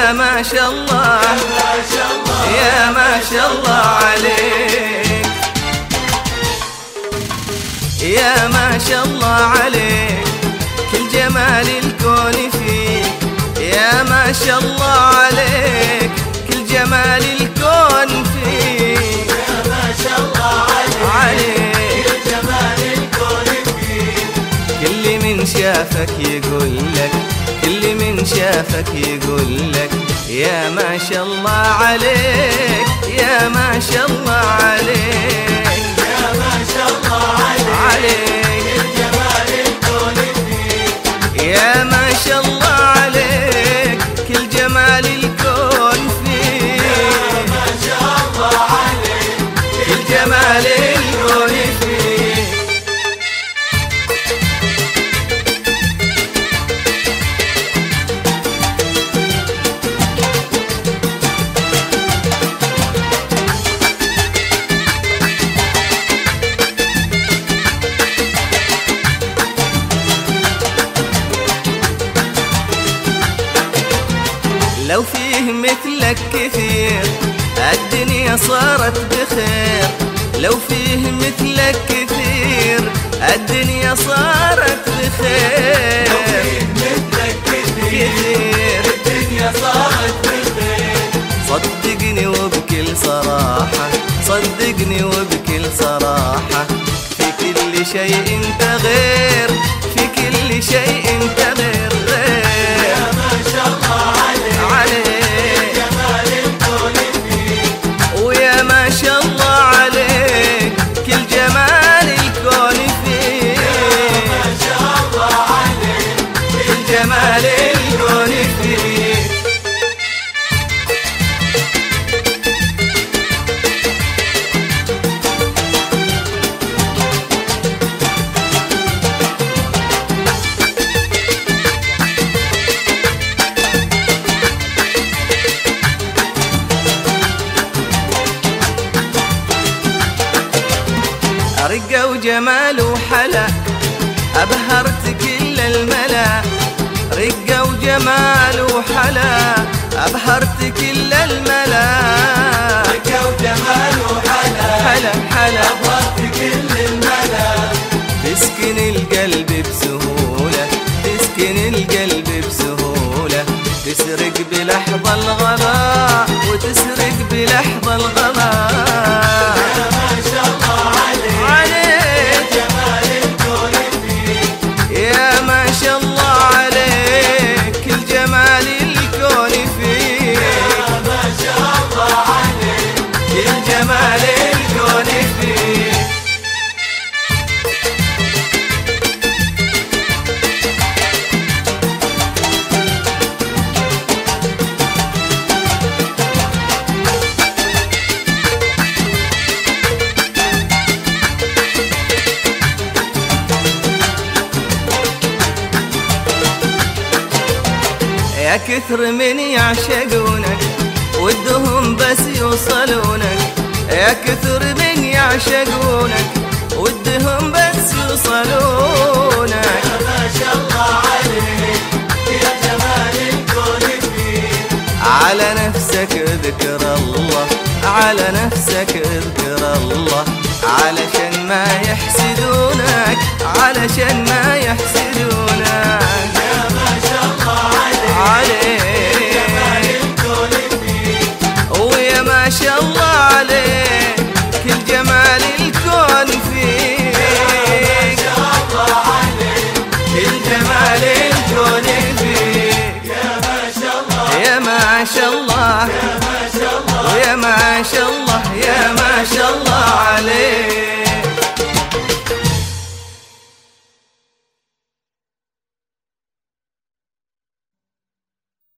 يا ما شاء الله يا ما شاء الله عليك، يا ما شاء الله عليك، كل جمال الكون فيك، يا ما شاء الله عليك، كل جمال الكون فيك، يا ما شاء الله عليك، كل جمال الكون فيك. كل من شافك يقول لك، كل من شافك يقول لك يا ما شاء الله عليك، يا ما شاء الله عليك، يا ما شاء الله عليك، كل جمال الكون فيك، يا ما شاء الله عليك، كل جمال الكون فيك، يا ما شاء الله عليك، كل جمال الكون فيك. لو فيه مثلك كثير الدنيا صارت بخير، لو فيه مثلك كثير الدنيا صارت بخير، لو فيه مثلك كثير الدنيا صارت بخير. صدقني وبكل صراحة، صدقني وبكل صراحة، في كل شيء انت غير، في كل شيء انت غير غير. يا ما شاء الله عليك، جمال الكون فيك، ويا ما شاء الله عليك، كل جمال الكون فيك، يا ما شاء الله عليك، كل جمال الكون فيك. رقة وجمال وحلا أبهرت كل الملا، رقة وجمال وحلا أبهرت كل الملا، رقة وجمال وحلا حلا حلا أبهرت كل الملا، تسكن القلب بسهولة، تسكن القلب بسهولة، تسرق بلحظة الغباء وتسرق بلحظة الغباء. يا ما شاء الله عليك، جمال الكون فيك، يا ما شاء الله عليك، كل جمال الكون فيك، يا ما شاء الله عليك، كل جمال الكون فيك. يا كثر من يعشقونك ودهم بس يوصلونك، يا كثر من يعشقونك ودهم بس يوصلونك. يا ما شاء الله عليك، يا جمال الكون فيك، على نفسك اذكر الله، على نفسك اذكر الله، علشان ما يحسدونك، علشان ما يحسدونك.